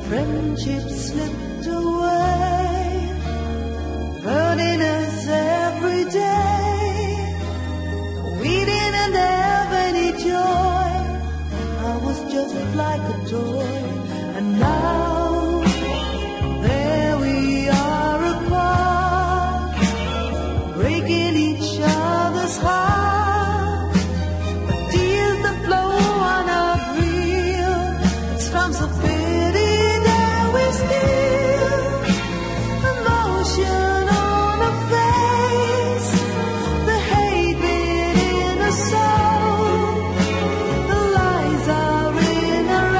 friendship slipped away, hurting us every day. We didn't have any joy. I was just like a toy, and now there we are apart, breaking each other's heart. But tears that flow are not real. It's storms of pity that we steal. Emotion on our face, the hate in our soul, the lies are in our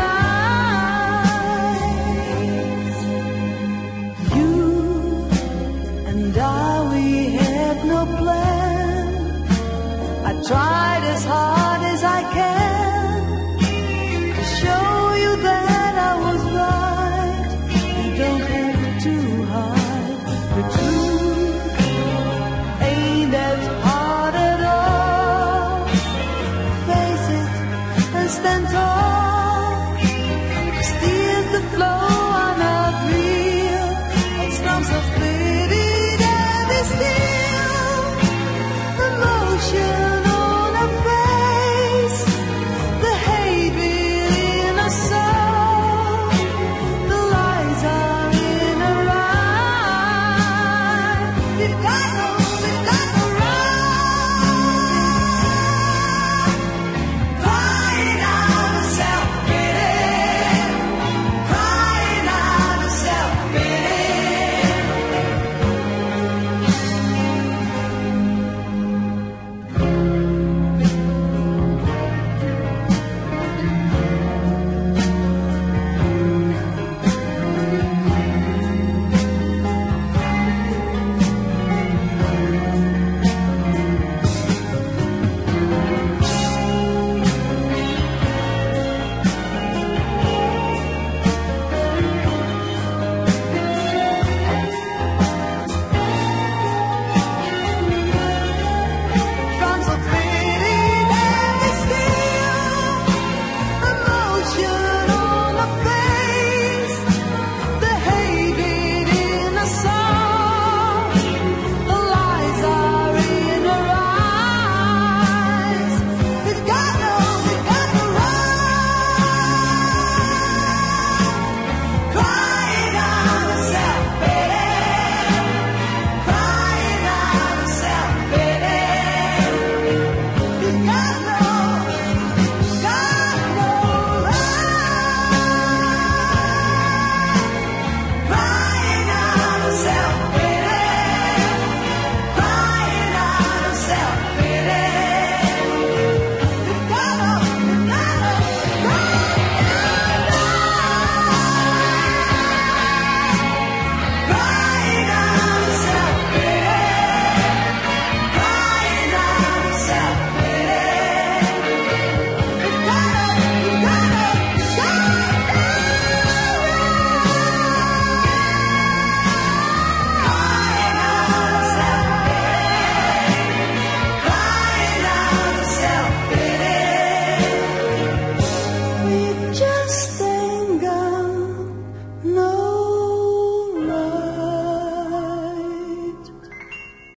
eyes. You and I, we had no plan. I tried as hard as I can to show you that I was right. You don't have to hide the truth. Ain't that hard at all? Face it and stand tall. 'Cause tears that flow are not real. It's storms of pity that we steal. Emotion on our face, the hate in our soul, the lies are in our eyes. We've got no